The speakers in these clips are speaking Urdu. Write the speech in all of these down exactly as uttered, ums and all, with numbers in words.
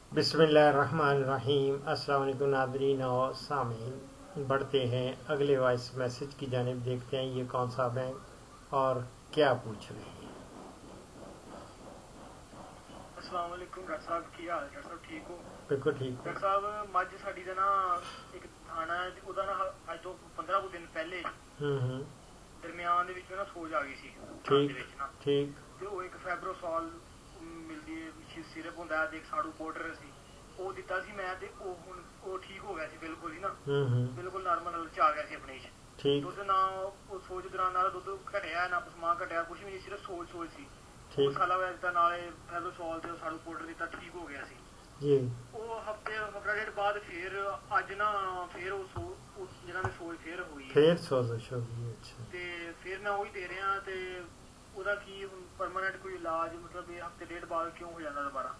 بسم اللہ الرحمن الرحیم۔ السلام علیکم ناظرین اور سامعین، بڑھتے ہیں اگلے وائس میسج کی جانب، دیکھتے ہیں یہ کون صاحب ہیں اور کیا پوچھ رہے ہیں۔ السلام علیکم ڈاکٹر صاحب، کی حال ہے ڈاکٹر صاحب؟ ٹھیک ہو؟ بالکل ٹھیک ہو۔ ڈاکٹر صاحب مجھ ساڈی دا نا ایک تھانا ہے، وہ نا اج تو پندرہ کو دن پہلے ہوں ہوں درمیان دے وچ نا سوج آ گئی سی ٹھیک ٹھیک تے وہ ایک فیبروسول ملدی ہے، سیرپ ہوندا ہے تے ایک ساڑو پاؤڈر سی، وہ دتا سی میں تے وہ ہن وہ ٹھیک ہو گیا سی بالکل ہی نا، ہوں ہوں بالکل نارمل حالت چ آ گیا سی اپنے وچ۔ ٹھیک دودھ نہ وہ سوج دوران نہ دودھ گھٹیا نہ پسما گھٹیا، کچھ بھی نہیں، صرف سوج سوج سی۔ وہ ٹھیک مسالہ وغیرہ دتا نال فیبروسول تے ساڑو پاؤڈر دتا، ٹھیک ہو گیا سی۔ جی وہ ہفتے ہفتہ ڈیڑھ بعد پھر اج نا پھر وہ سو جنہاں نے سوج پھر ہوئی ہے پھر سوزش ہو گئی۔ اچھا تے پھر میں وہی دے رہا تے او دا کی پرماننٹ کوئی علاج، مطلب یہ ہفتے ڈیڑھ بعد کیوں ہو جاتا دوبارہ؟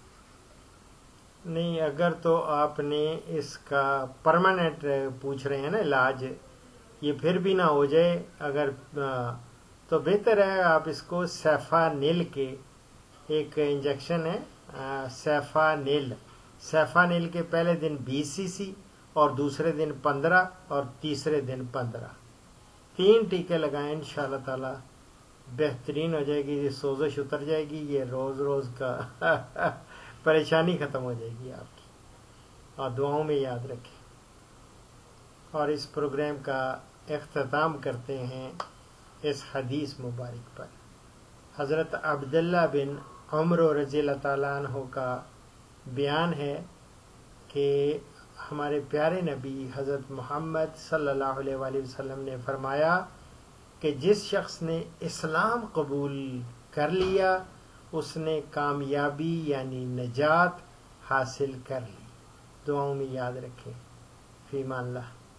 نہیں، اگر تو آپ نے اس کا پرماننٹ پوچھ رہے ہیں نا علاج، یہ پھر بھی نہ ہو جائے اگر تو بہتر ہے آپ اس کو سیفانیل کے ایک انجیکشن ہے، سیفانیل سیفانیل کے پہلے دن بیس سی سی اور دوسرے دن پندرہ اور تیسرے دن پندرہ، تین ٹیکے لگائیں، انشاءاللہ تعالی بہترین ہو جائے گی، یہ سوزش اتر جائے گی، یہ روز روز کا پریشانی ختم ہو جائے گی آپ کی، اور دعاؤں میں یاد رکھیں۔ اور اس پروگرام کا اختتام کرتے ہیں اس حدیث مبارک پر۔ حضرت عبداللہ بن عمر رضی اللہ تعالیٰ عنہ کا بیان ہے کہ ہمارے پیارے نبی حضرت محمد صلی اللہ علیہ وآلہ وسلم نے فرمایا کہ جس شخص نے اسلام قبول کر لیا اس نے کامیابی یعنی نجات حاصل کر لی۔ دعاؤں میں یاد رکھیں۔ فی امان اللہ۔